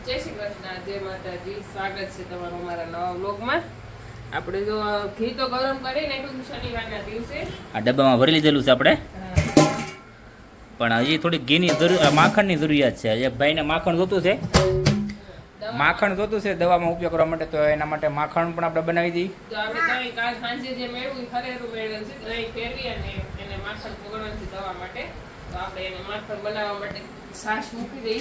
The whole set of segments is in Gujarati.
જય શ્રી કૃષ્ણ, જય માતાજી. સ્વાગત છે તમારું અમારા નવા વ્લોગમાં. આપણે જો ઘી તો ગરમ કરી નાખ્યું શનિવારના દિવસે. આ ડબ્બામાં ભરી લીધેલું છે આપણે, પણ હજી થોડી ઘીની માખણની જરૂરિયાત છે. એક ભાઈને માખણ જોતું છે, દવામાં ઉપયોગ કરવા માટે, તો એના માટે માખણ પણ આપણે બનાવી દઈએ. તો આપણે દહીં કાલ સાંજે જે મેળવ્યું ખરેરું મેળવેલ છે, દહીં ફેરવી અને એને માખણ પકડવાનું છે દવા માટે. તો આપણે એને માખણ બનાવવા માટે છાશ મૂકી દઈએ.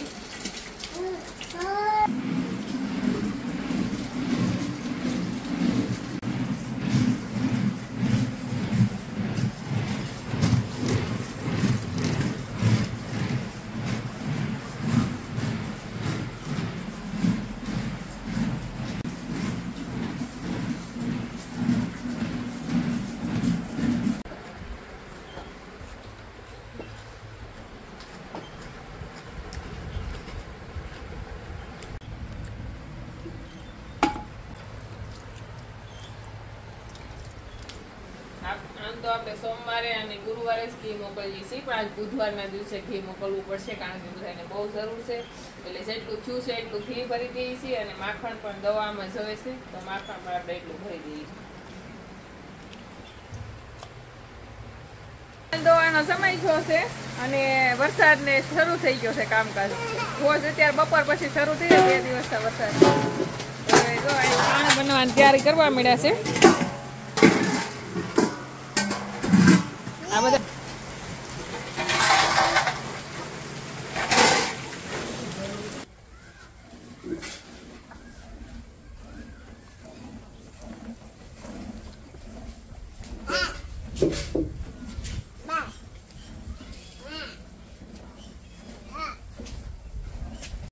આમ તો આપણે સોમવારે અને ગુરુવારે જ ઘી મોકલીએ છીએ, પણ આજ બુધવારના દિવસે ઘી મોકલવું પડશે, કારણ કે બધાને બહુ જરૂર છે. એટલે જેટલું થયું છે એટલું ઘી ભરી દઈએ છીએ, અને માખણ પણ દવામાં જવે છે, તો માખણ પણ આપણે એટલું ભરી દઈએ. દવાનો સમય થયો છે અને વરસાદને શરૂ થઈ ગયો છે કામકાજ. રોજ અત્યારે બપોર પછી શરૂ થઈ જાય, 2 દિવસથી વરસાદ. હવે જો ખાણ બનાવવાની તૈયારી કરવા મળ્યા છે. આ બધા